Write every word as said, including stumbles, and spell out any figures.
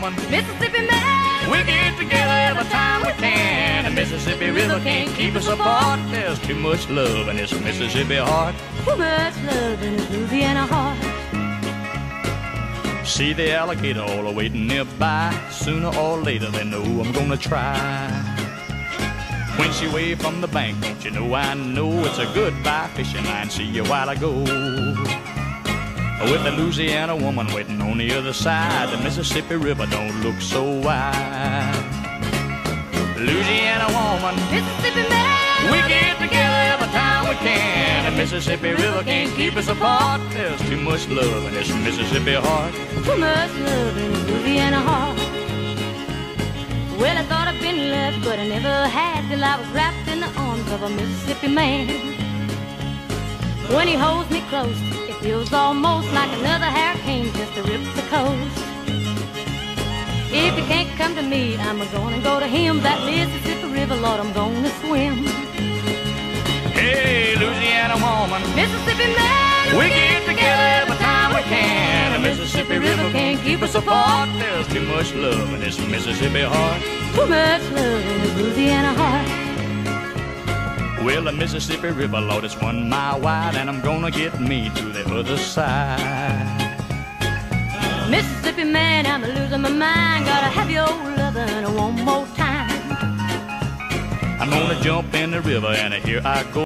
woman, Mississippi man. we get together every time we can. The Mississippi River can't keep us apart. There's too much love in this Mississippi heart. Too much love in this Louisiana heart. See the alligator all waiting nearby. Sooner or later they know I'm gonna try. When she waved from the bank, don't you know I know it's a goodbye fishing line. See you while I go. With the Louisiana woman waiting on the other side, the Mississippi River don't look so wide. Louisiana woman, Mississippi man. we get together every time we can. The Mississippi River can't keep us apart. There's too much love in this Mississippi heart. Too much love in this Louisiana heart. Well, I thought I'd been left, but I never had, till I was wrapped in the arms of a Mississippi man. When he holds me close, it feels almost like another hurricane just to rip the coast. If he can't come to me, I'm gonna go to him. That Mississippi River, Lord, I'm gonna swim. Hey, Louisiana woman, Mississippi man, we get together every time we can. The Mississippi River can't keep us apart. There's too much love in this Mississippi heart. too much love in this Louisiana heart. Well, the Mississippi River, Lord, it's one mile wide, and I'm gonna get me to the other side. Mississippi man, I'm losing my mind. Gotta have your lovin' one more time. I'm gonna jump in the river, and here I go.